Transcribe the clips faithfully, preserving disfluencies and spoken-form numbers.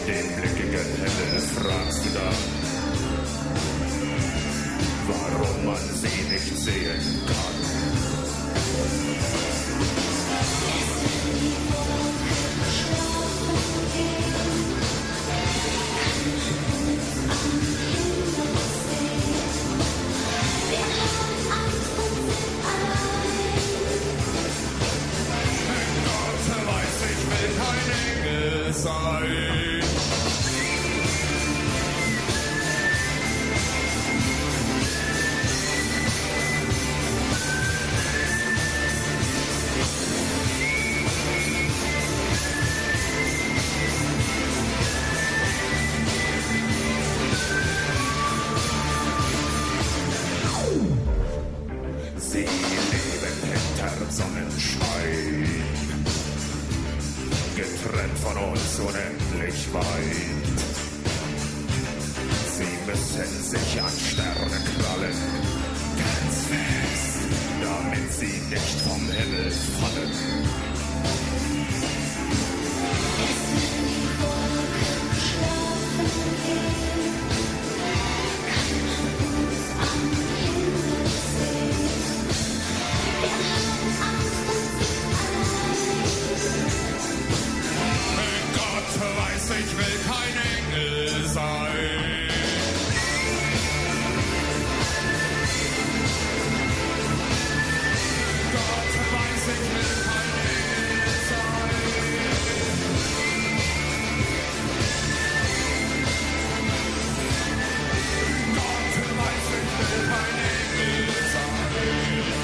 dem blickigen Himmel fragst du dann, warum man sie nicht sehen kann. Gott weiß, ich will kein Engel sein. Sie leben hinter Sonnenschein, getrennt von uns unendlich weit. Sie müssen sich an Sterne krallen, ganz fest, damit sie nicht vom Himmel fallen. Ich will kein Engel sein. Gott weiß, ich will kein Engel sein. Gott weiß, ich will kein Engel sein.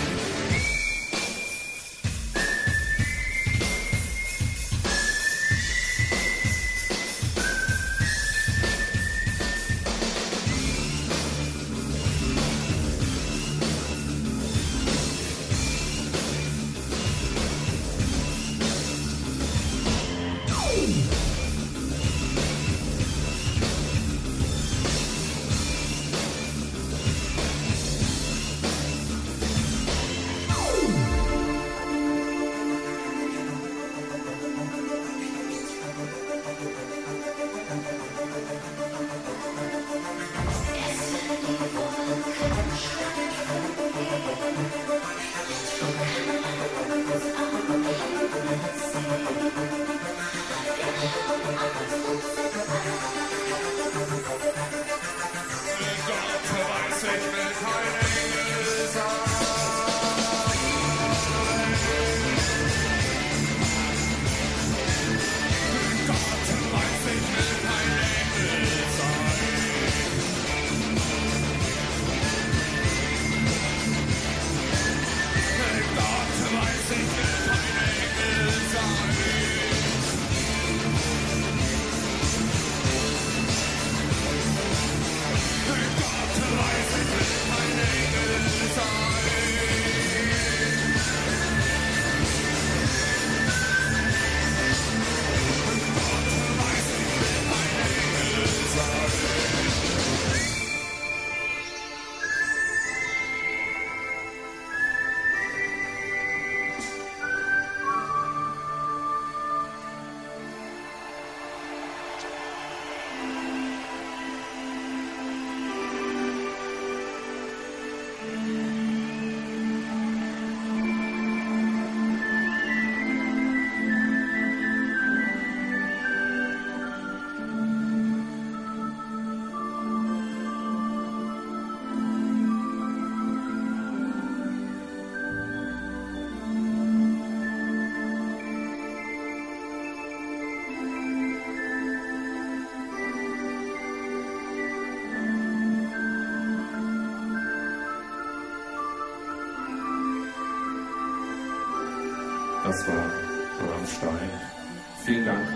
Das war Rammstein. Vielen Dank.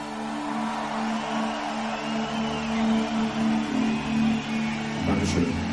Dankeschön.